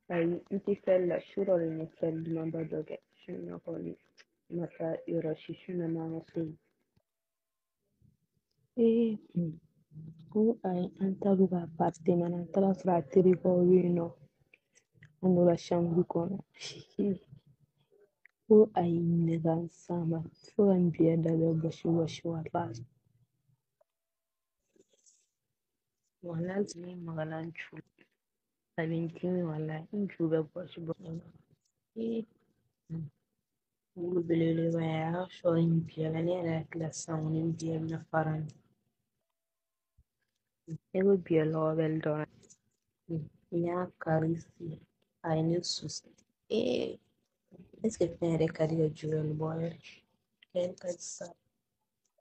Nti fella shurole ne fel mabadoge shuna koni mata yoroshi shuna mama sei. Ko ai antaluga parte mana antala frateri ko wino andola shambu kono. Ko ai negan sama furan biya daga bashi wallahi. Wallahi ni maganan chu. Abinci wallahi in chuga bashi bashi. Belele baya so in biya la ne la klasa unin biya na faran. Ego biya lo bel dona. Ya karisi ai ne sus. Est-ce que tu es un recadre de Joel Boyer? Quel cas ça?